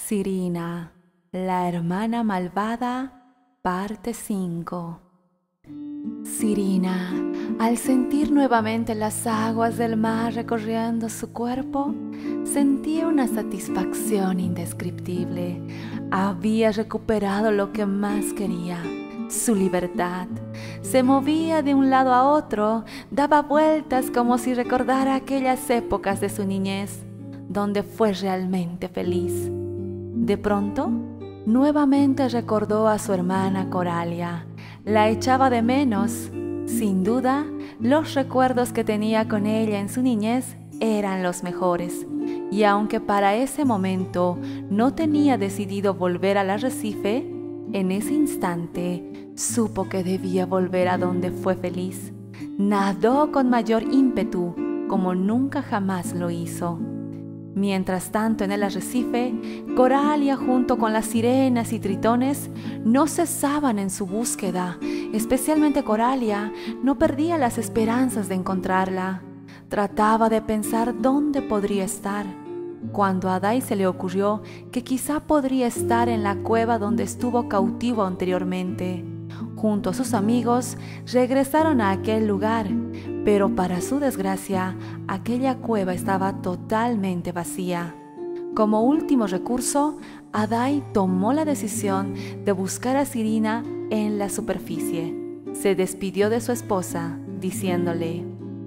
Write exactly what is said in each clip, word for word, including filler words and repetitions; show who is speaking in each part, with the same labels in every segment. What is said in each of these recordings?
Speaker 1: Sirina, la hermana malvada, parte cinco. Sirina, al sentir nuevamente las aguas del mar recorriendo su cuerpo, sentía una satisfacción indescriptible. Había recuperado lo que más quería, su libertad. Se movía de un lado a otro, daba vueltas como si recordara aquellas épocas de su niñez, donde fue realmente feliz. De pronto, nuevamente recordó a su hermana Coralia. La echaba de menos. Sin duda, los recuerdos que tenía con ella en su niñez eran los mejores. Y aunque para ese momento no tenía decidido volver al arrecife, en ese instante supo que debía volver a donde fue feliz. Nadó con mayor ímpetu, como nunca jamás lo hizo. Mientras tanto, en el arrecife, Coralia junto con las sirenas y tritones no cesaban en su búsqueda. Especialmente Coralia no perdía las esperanzas de encontrarla. Trataba de pensar dónde podría estar, cuando a Dai se le ocurrió que quizá podría estar en la cueva donde estuvo cautivo anteriormente. Junto a sus amigos regresaron a aquel lugar, pero para su desgracia, aquella cueva estaba totalmente vacía. Como último recurso, Adai tomó la decisión de buscar a Sirina en la superficie. Se despidió de su esposa, diciéndole: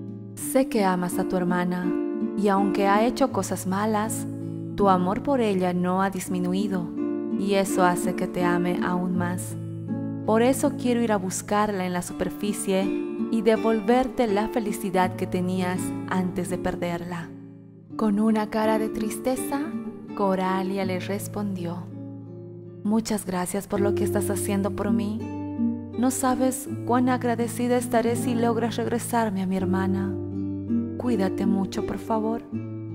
Speaker 1: «Sé que amas a tu hermana, y aunque ha hecho cosas malas, tu amor por ella no ha disminuido, y eso hace que te ame aún más. Por eso quiero ir a buscarla en la superficie y devolverte la felicidad que tenías antes de perderla». Con una cara de tristeza, Coralia le respondió: «Muchas gracias por lo que estás haciendo por mí. No sabes cuán agradecida estaré si logras regresarme a mi hermana. Cuídate mucho, por favor».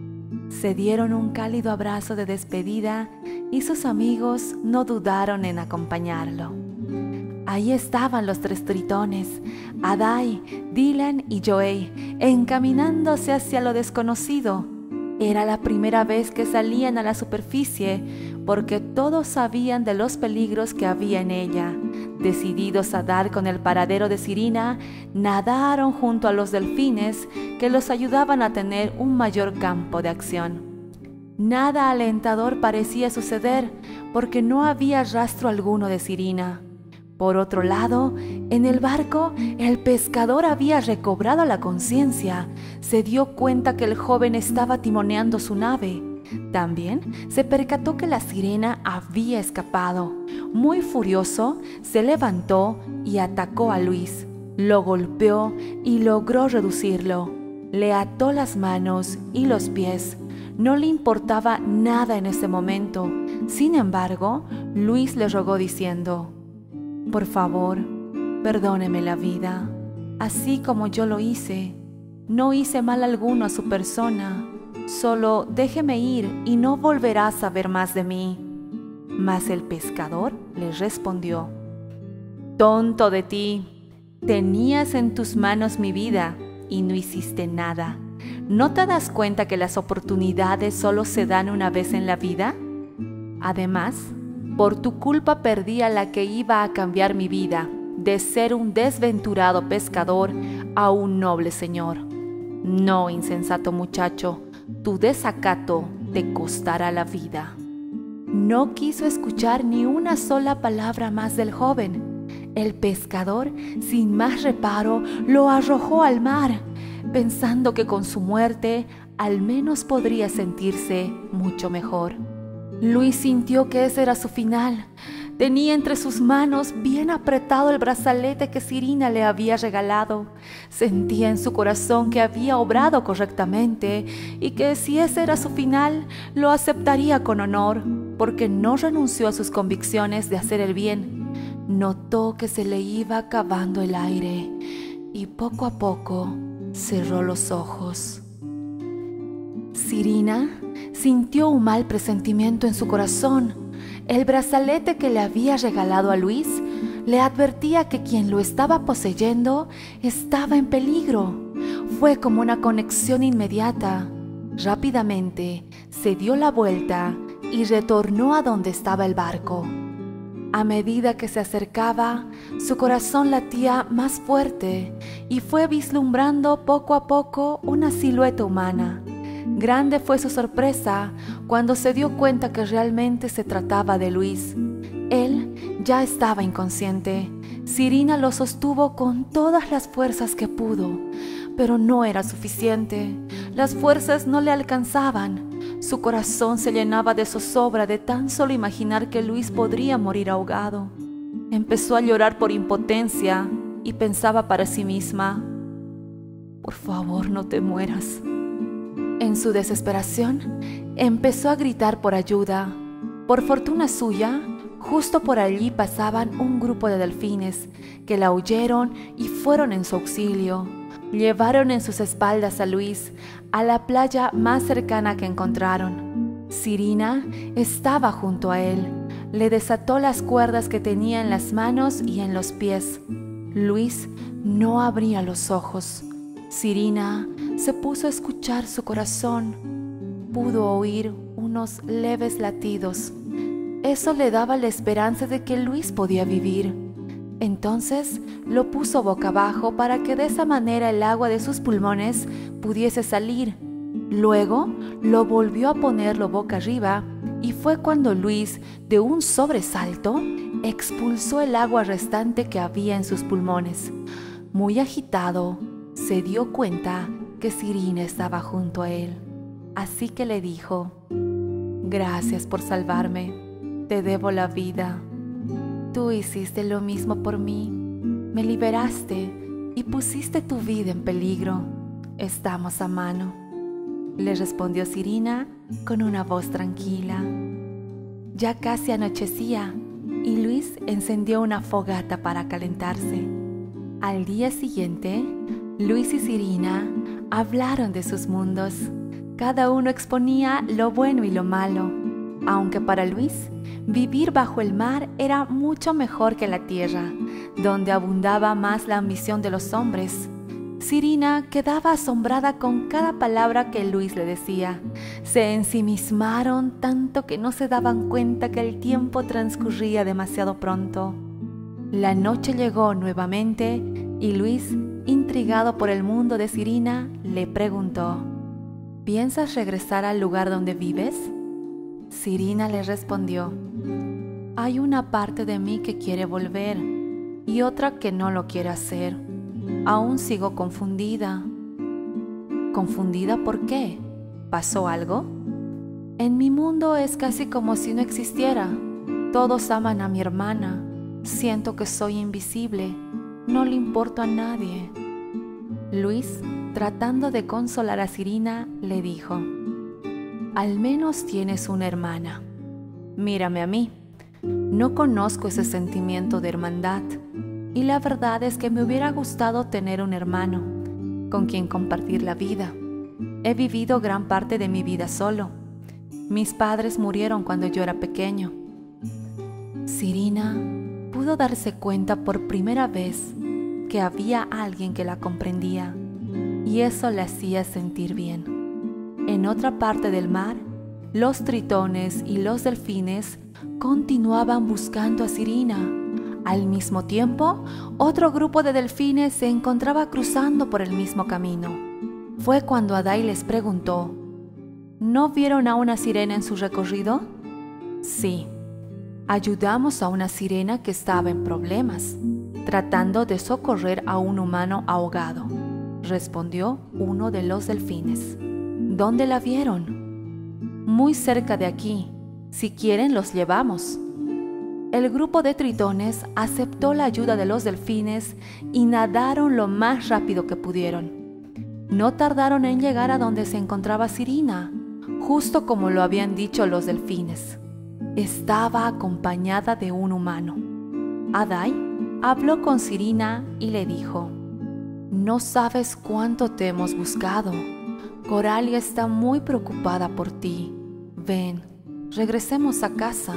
Speaker 1: Se dieron un cálido abrazo de despedida y sus amigos no dudaron en acompañarlo. Ahí estaban los tres tritones, Adai, Dylan y Joey, encaminándose hacia lo desconocido. Era la primera vez que salían a la superficie, porque todos sabían de los peligros que había en ella. Decididos a dar con el paradero de Sirina, nadaron junto a los delfines que los ayudaban a tener un mayor campo de acción. Nada alentador parecía suceder, porque no había rastro alguno de Sirina. Por otro lado, en el barco, el pescador había recobrado la conciencia. Se dio cuenta que el joven estaba timoneando su nave. También se percató que la sirena había escapado. Muy furioso, se levantó y atacó a Luis. Lo golpeó y logró reducirlo. Le ató las manos y los pies. No le importaba nada en ese momento. Sin embargo, Luis le rogó diciendo: «Por favor, perdóneme la vida, así como yo lo hice. No hice mal alguno a su persona. Solo déjeme ir y no volverá a saber más de mí». Mas el pescador le respondió: «Tonto de ti, tenías en tus manos mi vida y no hiciste nada. ¿No te das cuenta que las oportunidades solo se dan una vez en la vida? Además, por tu culpa perdí a la que iba a cambiar mi vida, de ser un desventurado pescador a un noble señor. No, insensato muchacho, tu desacato te costará la vida». No quiso escuchar ni una sola palabra más del joven. El pescador, sin más reparo, lo arrojó al mar, pensando que con su muerte al menos podría sentirse mucho mejor. Luis sintió que ese era su final. Tenía entre sus manos bien apretado el brazalete que Sirina le había regalado. Sentía en su corazón que había obrado correctamente y que si ese era su final, lo aceptaría con honor, porque no renunció a sus convicciones de hacer el bien. Notó que se le iba acabando el aire y poco a poco cerró los ojos. Sirina sintió un mal presentimiento en su corazón. El brazalete que le había regalado a Luis le advertía que quien lo estaba poseyendo estaba en peligro. Fue como una conexión inmediata. Rápidamente se dio la vuelta y retornó a donde estaba el barco. A medida que se acercaba, su corazón latía más fuerte y fue vislumbrando poco a poco una silueta humana. Grande fue su sorpresa cuando se dio cuenta que realmente se trataba de Luis. Él ya estaba inconsciente. Sirina lo sostuvo con todas las fuerzas que pudo, pero no era suficiente. Las fuerzas no le alcanzaban. Su corazón se llenaba de zozobra de tan solo imaginar que Luis podría morir ahogado. Empezó a llorar por impotencia y pensaba para sí misma: «Por favor, no te mueras». En su desesperación, empezó a gritar por ayuda. Por fortuna suya, justo por allí pasaban un grupo de delfines que la oyeron y fueron en su auxilio. Llevaron en sus espaldas a Luis a la playa más cercana que encontraron. Sirina estaba junto a él. Le desató las cuerdas que tenía en las manos y en los pies. Luis no abría los ojos. Sirina se puso a escuchar su corazón. Pudo oír unos leves latidos. Eso le daba la esperanza de que Luis podía vivir. Entonces lo puso boca abajo para que de esa manera el agua de sus pulmones pudiese salir. Luego lo volvió a ponerlo boca arriba y fue cuando Luis, de un sobresalto, expulsó el agua restante que había en sus pulmones. Muy agitado, se dio cuenta que Sirina estaba junto a él. Así que le dijo: «Gracias por salvarme, te debo la vida. Tú hiciste lo mismo por mí, me liberaste y pusiste tu vida en peligro. Estamos a mano», le respondió Sirina con una voz tranquila. Ya casi anochecía y Luis encendió una fogata para calentarse. Al día siguiente, Luis y Sirina hablaron de sus mundos. Cada uno exponía lo bueno y lo malo, aunque para Luis vivir bajo el mar era mucho mejor que la tierra, donde abundaba más la ambición de los hombres. Sirina quedaba asombrada con cada palabra que Luis le decía. Se ensimismaron tanto que no se daban cuenta que el tiempo transcurría demasiado pronto. La noche llegó nuevamente y Luis, intrigado por el mundo de Sirina, le preguntó: «¿Piensas regresar al lugar donde vives?». Sirina le respondió: «Hay una parte de mí que quiere volver y otra que no lo quiere hacer. Aún sigo confundida». «¿Confundida por qué? ¿Pasó algo?». «En mi mundo es casi como si no existiera. Todos aman a mi hermana. Siento que soy invisible. No le importo a nadie». Luis, tratando de consolar a Sirina, le dijo: «Al menos tienes una hermana. Mírame a mí. No conozco ese sentimiento de hermandad y la verdad es que me hubiera gustado tener un hermano con quien compartir la vida. He vivido gran parte de mi vida solo. Mis padres murieron cuando yo era pequeño». Sirina pudo darse cuenta por primera vez que había alguien que la comprendía y eso la hacía sentir bien. En otra parte del mar, los tritones y los delfines continuaban buscando a Sirina. Al mismo tiempo, otro grupo de delfines se encontraba cruzando por el mismo camino. Fue cuando Adai les preguntó: «¿No vieron a una sirena en su recorrido?». «Sí, ayudamos a una sirena que estaba en problemas, tratando de socorrer a un humano ahogado», respondió uno de los delfines. «¿Dónde la vieron?». «Muy cerca de aquí. Si quieren, los llevamos». El grupo de tritones aceptó la ayuda de los delfines y nadaron lo más rápido que pudieron. No tardaron en llegar a donde se encontraba Sirina, justo como lo habían dicho los delfines. Estaba acompañada de un humano. Adai habló con Sirina y le dijo: «No sabes cuánto te hemos buscado. Coralia está muy preocupada por ti. Ven, regresemos a casa».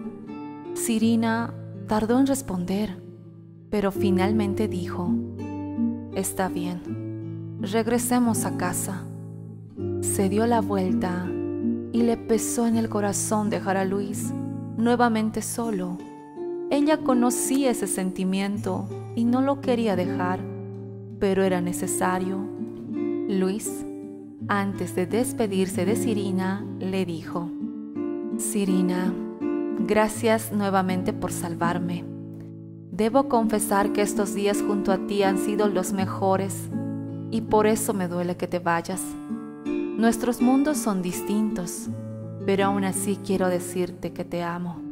Speaker 1: Sirina tardó en responder, pero finalmente dijo: «Está bien, regresemos a casa». Se dio la vuelta y le pesó en el corazón dejar a Luis nuevamente solo. Ella conocía ese sentimiento y no lo quería dejar, pero era necesario. Luis, antes de despedirse de Sirina, le dijo: Sirina, gracias nuevamente por salvarme. Debo confesar que estos días junto a ti han sido los mejores y por eso me duele que te vayas. Nuestros mundos son distintos, pero aún así quiero decirte que te amo.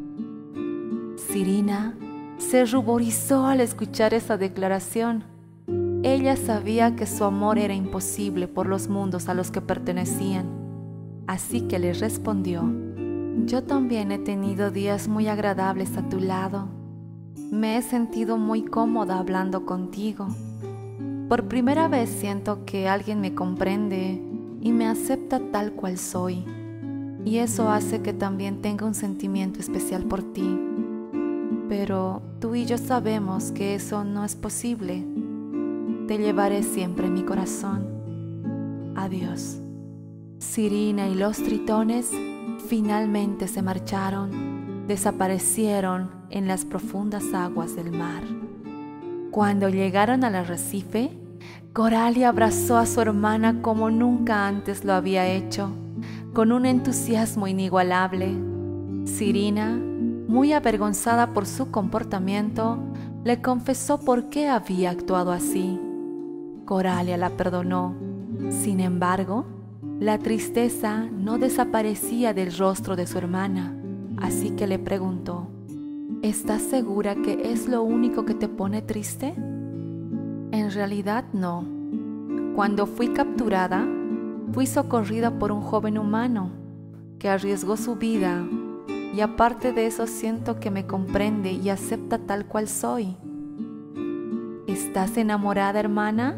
Speaker 1: Sirina se ruborizó al escuchar esa declaración. Ella sabía que su amor era imposible por los mundos a los que pertenecían, así que le respondió: yo también he tenido días muy agradables a tu lado. Me he sentido muy cómoda hablando contigo. Por primera vez siento que alguien me comprende y me acepta tal cual soy, y eso hace que también tenga un sentimiento especial por ti. Pero tú y yo sabemos que eso no es posible. Te llevaré siempre en mi corazón. Adiós. Sirina y los tritones finalmente se marcharon, desaparecieron en las profundas aguas del mar. Cuando llegaron al arrecife, Coralia abrazó a su hermana como nunca antes lo había hecho, con un entusiasmo inigualable. Sirina, muy avergonzada por su comportamiento, le confesó por qué había actuado así. Coralia la perdonó. Sin embargo, la tristeza no desaparecía del rostro de su hermana, así que le preguntó: ¿estás segura que es lo único que te pone triste? En realidad no. Cuando fui capturada, fui socorrida por un joven humano que arriesgó su vida, y aparte de eso siento que me comprende y acepta tal cual soy. ¿Estás enamorada, hermana?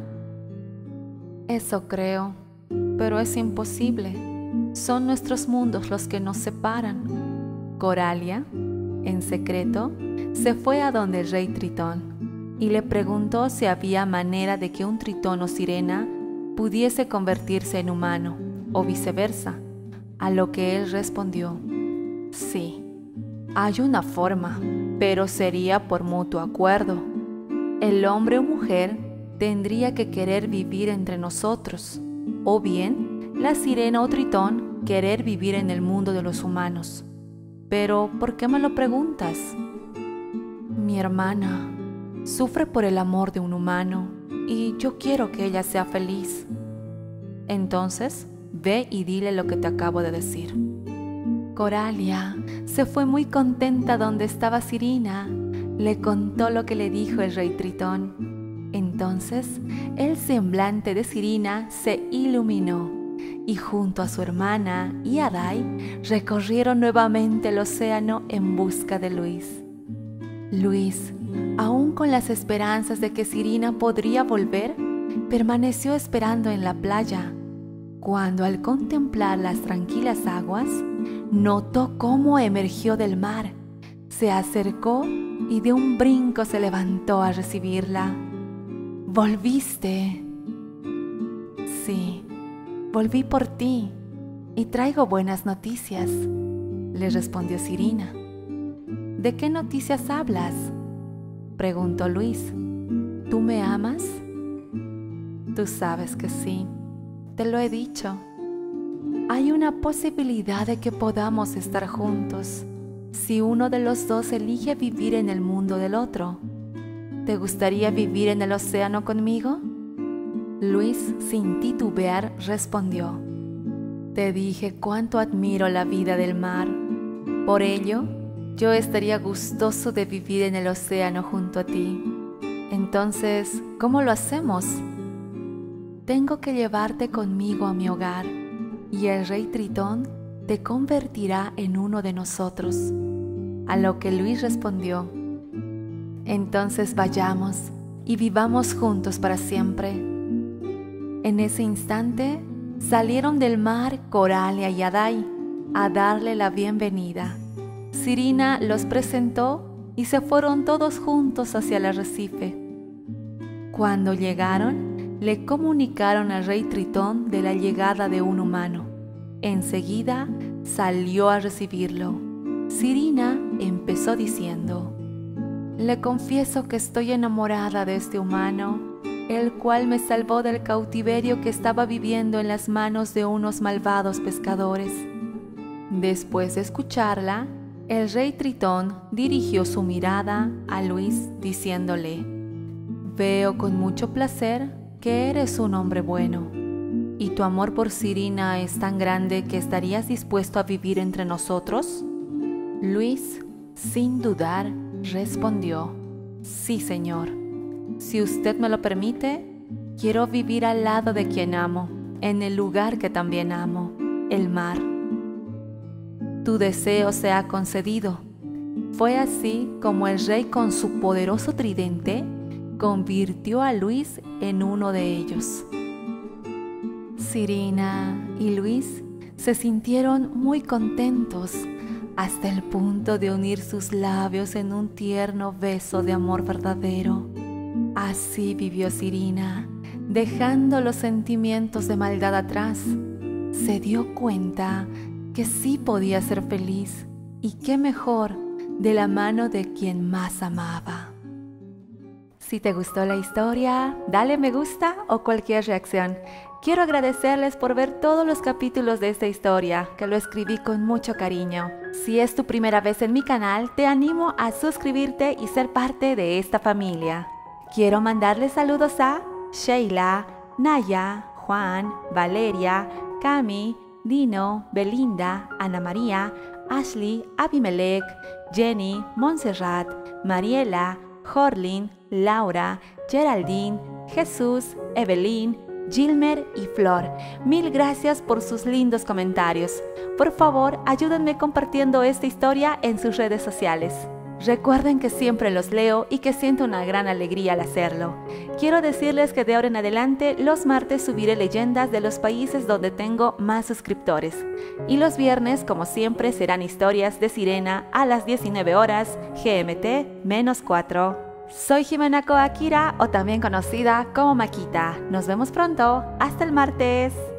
Speaker 1: Eso creo, pero es imposible. Son nuestros mundos los que nos separan. Coralia, en secreto, se fue a donde el rey Tritón y le preguntó si había manera de que un tritón o sirena pudiese convertirse en humano, o viceversa, a lo que él respondió: sí, hay una forma, pero sería por mutuo acuerdo. El hombre o mujer tendría que querer vivir entre nosotros, o bien la sirena o tritón querer vivir en el mundo de los humanos. Pero, ¿por qué me lo preguntas? Mi hermana sufre por el amor de un humano y yo quiero que ella sea feliz. Entonces, ve y dile lo que te acabo de decir. Coralia se fue muy contenta donde estaba Sirina. Le contó lo que le dijo el rey Tritón. Entonces, el semblante de Sirina se iluminó y junto a su hermana y a Dai recorrieron nuevamente el océano en busca de Luis. Luis, aún con las esperanzas de que Sirina podría volver, permaneció esperando en la playa, cuando al contemplar las tranquilas aguas, notó cómo emergió del mar, se acercó y de un brinco se levantó a recibirla. ¿Volviste? Sí, volví por ti y traigo buenas noticias, le respondió Sirina. ¿De qué noticias hablas?, preguntó Luis. ¿Tú me amas? Tú sabes que sí, te lo he dicho. Hay una posibilidad de que podamos estar juntos si uno de los dos elige vivir en el mundo del otro. ¿Te gustaría vivir en el océano conmigo? Luis, sin titubear, respondió: te dije cuánto admiro la vida del mar. Por ello, yo estaría gustoso de vivir en el océano junto a ti. Entonces, ¿cómo lo hacemos? Tengo que llevarte conmigo a mi hogar, y el rey Tritón te convertirá en uno de nosotros. A lo que Luis respondió: entonces vayamos y vivamos juntos para siempre. En ese instante salieron del mar Coralia y Dai a darle la bienvenida. Sirina los presentó y se fueron todos juntos hacia el arrecife. Cuando llegaron, le comunicaron al rey Tritón de la llegada de un humano. Enseguida, salió a recibirlo. Sirina empezó diciendo: «Le confieso que estoy enamorada de este humano, el cual me salvó del cautiverio que estaba viviendo en las manos de unos malvados pescadores». Después de escucharla, el rey Tritón dirigió su mirada a Luis diciéndole: «Veo con mucho placer que eres un hombre bueno, y tu amor por Sirina es tan grande que estarías dispuesto a vivir entre nosotros». Luis, sin dudar, respondió: «Sí, señor. Si usted me lo permite, quiero vivir al lado de quien amo, en el lugar que también amo, el mar». «Tu deseo se ha concedido». Fue así como el rey, con su poderoso tridente, convirtió a Luis en uno de ellos. Sirina y Luis se sintieron muy contentos, hasta el punto de unir sus labios en un tierno beso de amor verdadero. Así vivió Sirina, dejando los sentimientos de maldad atrás. Se dio cuenta que sí podía ser feliz, y qué mejor, de la mano de quien más amaba. Si te gustó la historia, dale me gusta o cualquier reacción. Quiero agradecerles por ver todos los capítulos de esta historia, que lo escribí con mucho cariño. Si es tu primera vez en mi canal, te animo a suscribirte y ser parte de esta familia. Quiero mandarles saludos a Sheila, Naya, Juan, Valeria, Cami, Dino, Belinda, Ana María, Ashley, Abimelech, Jenny, Montserrat, Mariela, Jorlin, Laura, Geraldine, Jesús, Evelyn, Gilmer y Flor. Mil gracias por sus lindos comentarios. Por favor, ayúdenme compartiendo esta historia en sus redes sociales. Recuerden que siempre los leo y que siento una gran alegría al hacerlo. Quiero decirles que de ahora en adelante los martes subiré leyendas de los países donde tengo más suscriptores. Y los viernes, como siempre, serán historias de sirena a las diecinueve horas G M T menos cuatro. Soy Jimena Koakira, o también conocida como Maquita. Nos vemos pronto. Hasta el martes.